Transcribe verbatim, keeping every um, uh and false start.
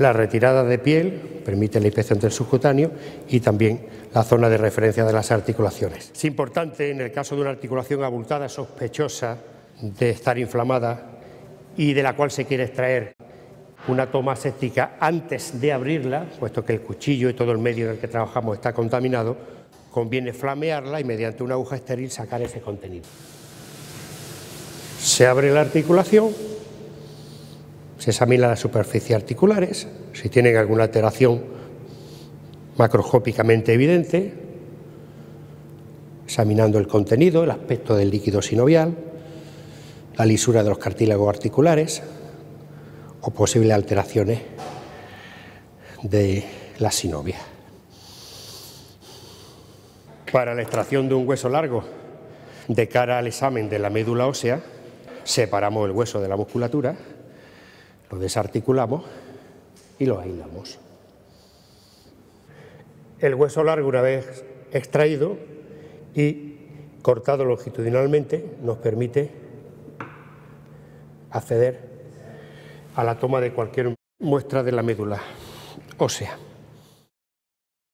La retirada de piel permite la inspección del subcutáneo y también la zona de referencia de las articulaciones. Es importante, en el caso de una articulación abultada, sospechosa de estar inflamada y de la cual se quiere extraer una toma aséptica antes de abrirla, puesto que el cuchillo y todo el medio en el que trabajamos está contaminado, conviene flamearla y mediante una aguja estéril sacar ese contenido. Se abre la articulación, se examina las superficies articulares, si tienen alguna alteración macroscópicamente evidente, examinando el contenido, el aspecto del líquido sinovial, la lisura de los cartílagos articulares o posibles alteraciones de la sinovia. Para la extracción de un hueso largo de cara al examen de la médula ósea, separamos el hueso de la musculatura, lo desarticulamos y lo aislamos. El hueso largo, una vez extraído y cortado longitudinalmente, nos permite acceder a la toma de cualquier muestra de la médula ósea.